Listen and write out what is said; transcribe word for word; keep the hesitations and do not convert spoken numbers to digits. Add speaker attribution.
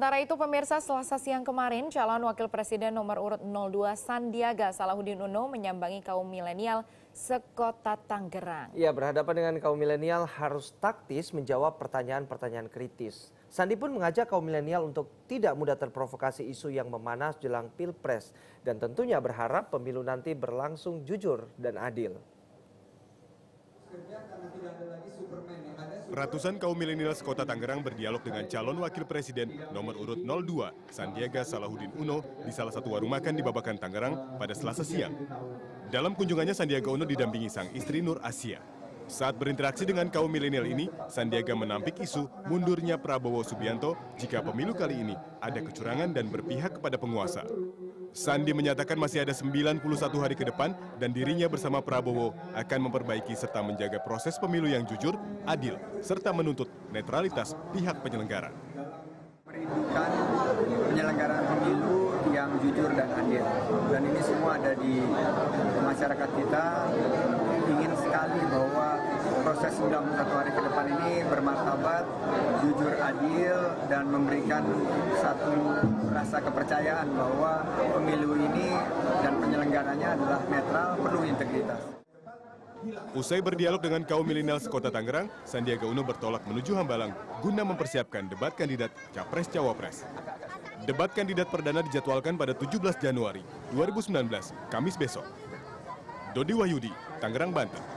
Speaker 1: Sementara itu pemirsa, Selasa siang kemarin calon wakil presiden nomor urut nol dua Sandiaga Salahuddin Uno menyambangi kaum milenial sekota Tangerang.
Speaker 2: Ia berhadapan dengan kaum milenial harus taktis menjawab pertanyaan-pertanyaan kritis. Sandi pun mengajak kaum milenial untuk tidak mudah terprovokasi isu yang memanas jelang Pilpres dan tentunya berharap pemilu nanti berlangsung jujur dan adil.
Speaker 3: Ratusan kaum milenial sekota Tangerang berdialog dengan calon wakil presiden nomor urut nol dua Sandiaga Salahuddin Uno di salah satu warung makan di Babakan, Tangerang pada Selasa siang. Dalam kunjungannya, Sandiaga Uno didampingi sang istri Nur Asia. Saat berinteraksi dengan kaum milenial ini, Sandiaga menampik isu mundurnya Prabowo Subianto jika pemilu kali ini ada kecurangan dan berpihak kepada penguasa. Sandi menyatakan masih ada sembilan puluh satu hari ke depan dan dirinya bersama Prabowo akan memperbaiki serta menjaga proses pemilu yang jujur, adil, serta menuntut netralitas pihak penyelenggara.
Speaker 4: Merindukan penyelenggaraan pemilu yang jujur dan adil. Dan ini semua ada di masyarakat kita. Ingin sekali bahwa proses sembilan puluh satu hari ke depan ini bermartabat, jujur, adil, dan memberikan satu rasa kepercayaan bahwa pemilu ini dan penyelenggaranya adalah netral, penuh integritas.
Speaker 3: Usai berdialog dengan kaum milenial sekota Tangerang, Sandiaga Uno bertolak menuju Hambalang guna mempersiapkan debat kandidat Capres-Cawapres. Debat kandidat perdana dijadwalkan pada tujuh belas Januari dua ribu sembilan belas, Kamis besok. Dodi Wahyudi, Tangerang, Banten.